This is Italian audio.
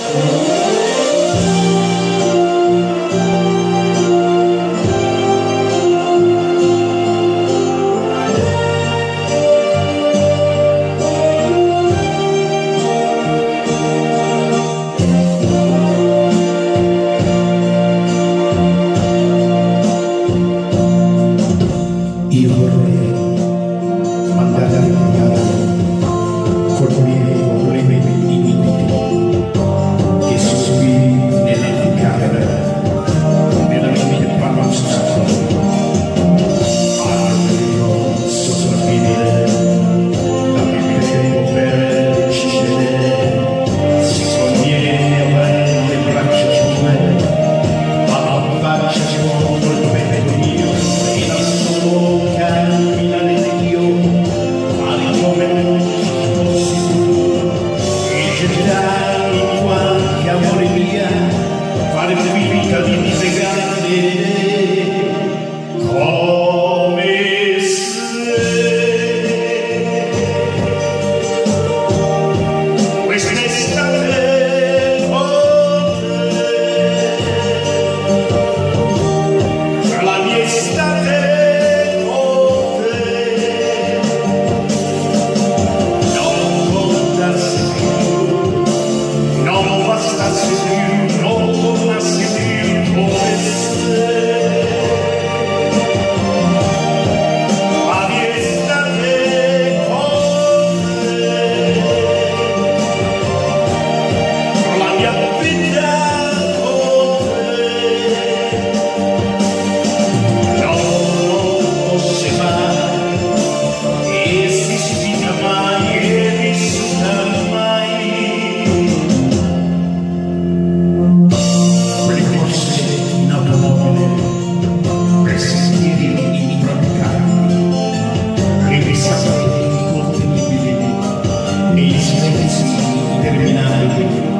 Io vorrei mandare al regalo colpire le mie limiti che subì nell'anticamera nella mia panostato io sopravvivere la mia tempo per uccidere si conviene avanti le braccia sue alla faccia sua col petto mio e la sua fare finta di negare come se quest'estate con te, la mia estate con te, non contasse più, non bastasse più, non tornasse più come se la mia estate con te, la mia vita con te, non fosse mai esistita mai e vissuta mai. Ricorse in automobile per sentieri impraticabili, rivisate incontenibili e i silenzi interminabili.